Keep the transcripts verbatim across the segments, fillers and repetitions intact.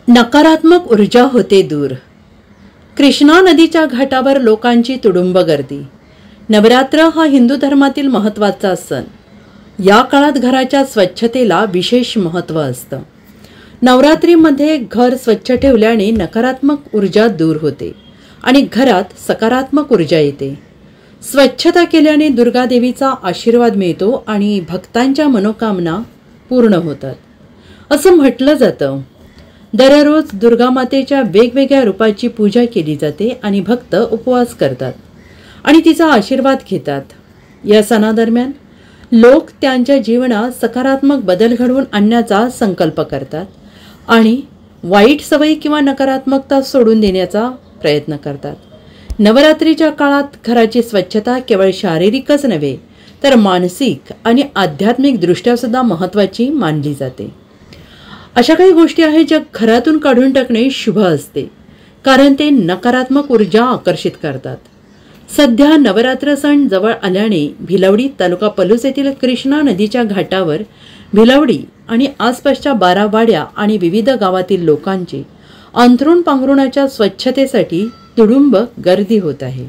नकारात्मक ऊर्जा होते दूर। कृष्णा नदीच्या घाटावर लोकांची तुडुंब गर्दी। नवरात्र हा हिंदू धर्मातील महत्त्वाचा सण। या काळात घराच्या स्वच्छतेला विशेष महत्त्व असतं। नवरात्रीमध्ये घर स्वच्छ ठेवल्याने नकारात्मक ऊर्जा दूर होते आणि घरात सकारात्मक ऊर्जा येते। स्वच्छता केल्याने दुर्गा देवीचा आशीर्वाद मिळतो आणि भक्तांच्या मनोकामना पूर्ण होतात असं म्हटलं जातं। दररोज दुर्गा मातेच्या वेगवेगळ्या रूपाची पूजा केली जाते आणि भक्त उपवास करतात आणि तिचा आशीर्वाद घेतात। या सणादरम्यान लोक त्यांच्या जीवनात सकारात्मक बदल घडवून आणण्याचा संकल्प करतात आणि वाईट सवयी किंवा नकारात्मकता सोडून देण्याचा प्रयत्न करतात। नवरात्रीच्या काळात घराची स्वच्छता केवळ शारीरिकच नव्हे तर मानसिक आणि आध्यात्मिक दृष्ट्या सुद्धा महत्त्वाची मानली जाते। अशा काही गोष्टी आहेत ज्या घरातून काढून टाकणे शुभ असते, कारण ते नकारात्मक ऊर्जा आकर्षित करतात। सध्या नवरात्र सण जवळ आल्याने भिलवडी तालुका पलूस येथील कृष्णा नदीच्या घाटावर भिलवडी आणि आसपासच्या बारा वाड्या आणि विविध गावातील लोकांची अंथरूण पांघरुणाच्या स्वच्छतेसाठी तुडुंब गर्दी होत आहे।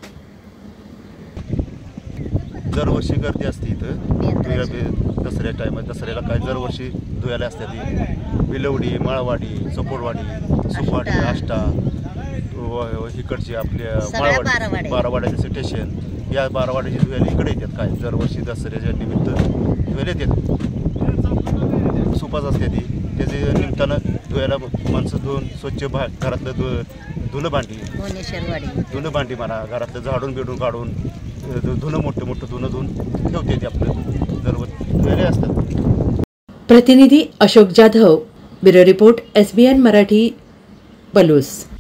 दरवर्षी गर्दी असते इथं दसऱ्या टायमात। दसऱ्याला काय दरवर्षी धुयाला असतात। भिलवडी, माळवाडी, चपोडवाडी, सुखवाडी, आष्टा, इकडची आपल्या माळवाडी, बारावाड्याचे स्टेशन, या बारावाड्याची धुयाला इकडे येतात। काय दरवर्षी दसऱ्याच्या निमित्त धुयाला येतात। सुपास असते ती त्याच्या निमित्तानं धुयाला माणसं धुवून स्वच्छ भा घरातलं धु धुणं भांडी धुणं भांडी म्हणा, घरातलं झाडून बिडून काढून धुणं मोठं मोठं धुणं धुवून ठेवते ते आपलं दरवर्षी असतात। प्रतिनिधी Ashok Jadhav, bureau report, S B N Marathi, Palus.